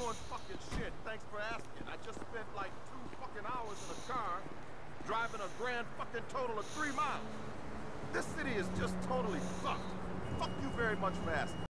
doing fucking shit. Thanks for asking. I just spent like 2 fucking hours in a car driving a grand fucking total of 3 miles. This city is just totally fucked. Fuck you very much for asking.